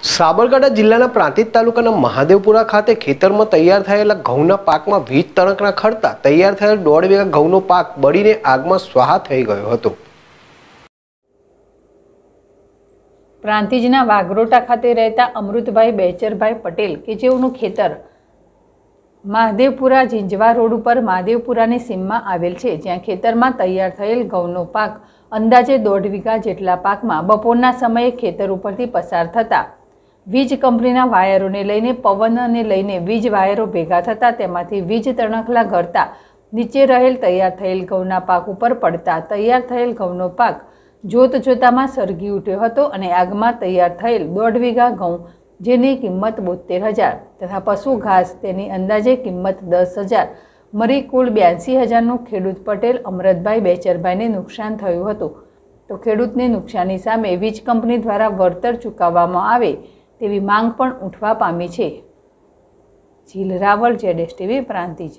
સાબરકાંઠા જિલ્લાના પ્રાંતિજ તાલુકાના મહાદેવપુરા ખાતે ખેતરમાં તૈયાર થયેલા ઘઉંના પાકમાં વીજ તણખના ખડતા તૈયાર થયેલ 1.5 વીઘા ઘઉંનો પાક બળીને આગમાં સ્વાહા થઈ ગયો હતો। પ્રાંતિજના વાઘરોટા ખાતે રહેતા અમૃતભાઈ બેચરભાઈ પટેલ કે જેઓનું ખેતર મહાદેવપુરા ઝીંઝવા રોડ ઉપર મહાદેવપુરાની સીમમાં આવેલ છે, જ્યાં ખેતરમાં તૈયાર થયેલ ઘઉંનો પાક અંદાજે 1.5 વીઘા જેટલા પાકમાં બપોરના સમયે ખેતર ઉપરથી પસાર થતા વીજ કંપનીના વાયરોને લઈને પવનને લઈને વીજ વાયરો ભેગા થતા તેમાંથી વીજ તણખલા ગળતા નીચે રહેલ તૈયાર થયેલ ઘઉંના પાક ઉપર પડતા તૈયાર થયેલ ઘઉંનો પાક જોત જોતામાં સળગી ઉઠ્યો હતો અને આગમાં તૈયાર થયેલ 1.5 વીઘા ઘઉં જેની કિંમત 72,000 તથા પશુ ઘાસ તેની અંદાજે કિંમત 10,000 મરી કુલ 82,000નું ખેડૂત પટેલ અમૃતભાઈ બેચરભાઈને નુકસાન થયું હતું। તો ખેડૂતને નુકસાની સામે વીજ કંપની દ્વારા વળતર ચૂકવવામાં આવે તેવી માંગ પણ ઉઠવા પામી છે। Jeel Rawal, ZSTV, Prantij.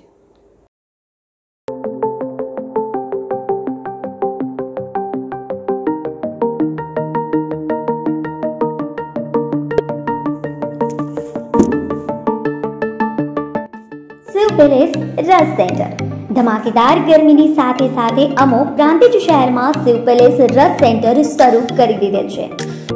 Shiv palace Ras centre धमाकेदार गर्मीनी साथे साथे अमो प्रांतिज शहરમાં शिव पैलेस रस सेंटर શરૂ કરી દીધેલ છે।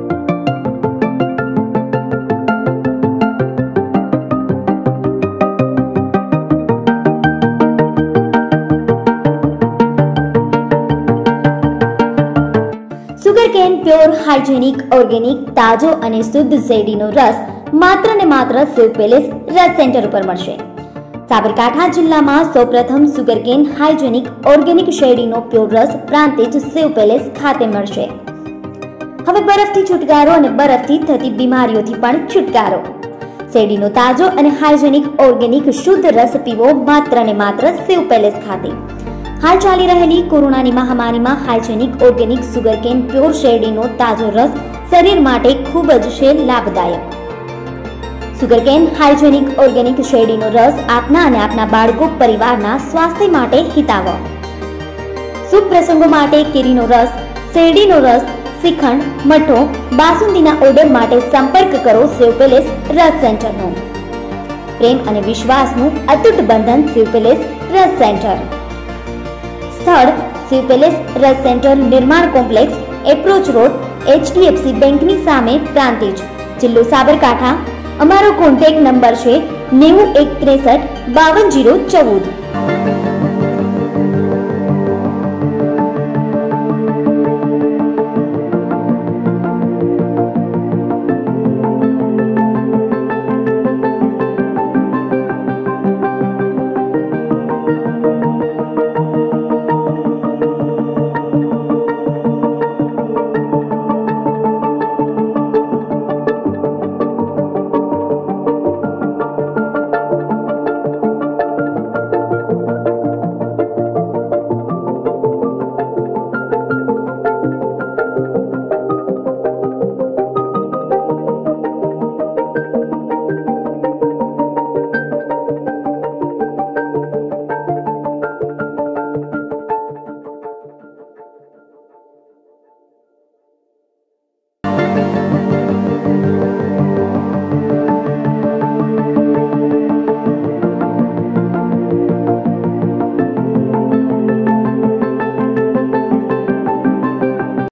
સુગરકેન પ્યોર હાઇજેનિક ઓર્ગેનિક તાજો અને શુદ્ધ શેરડીનો રસ માત્ર ને માત્ર શિવ પેલેસ રસ સેન્ટર ઉપર મળશે। સાબરકાંઠા જિલ્લામાં સૌપ્રથમ સુગરકેન હાઇજેનિક ઓર્ગેનિક શેરડીનો પ્યોર રસ પ્રાંતિજ શિવ પેલેસ ખાતે મળશે। હવે બરફથી છુટકારો અને બરફથી થતી બીમારીઓથી પણ છુટકારો। શેરડીનો તાજો અને હાઇજેનિક ઓર્ગેનિક શુદ્ધ રસ પીવો માત્ર ને માત્ર શિવ પેલેસ ખાતે। हाल चाली रहेली कोरोनानी महामारी में हाइजेनिक ऑर्गेनिक सुगरकेन प्योर शेरडीनो ताजो रस शरीर माटे खूब ज छे लाभदायक। सुगरकेन हाइजेनिक ऑर्गेनिक शेरडीनो रस आपना अने आपना बाळको परिवारना स्वास्थ्य माटे हितावह। शुभ प्रसंगो माटे केरीनो रस, शेरडीनो रस, श्रीखंड, मठो, बासुंदीना ऑर्डर माटे संपर्क करो शिव पैलेस रस सेंटरनो। प्रेम अने विश्वासनु अतूट बंधन शिव पैलेस रस सेंटर। સ્થળ Shiv palace Ras centre, Nirman complex, approach road, HDFC બેંકની સામે, પ્રાંતિજ, જિલ્લો સાબરકાંઠા। અમારો કોન્ટેક્ટ નંબર છે 9163 52 014।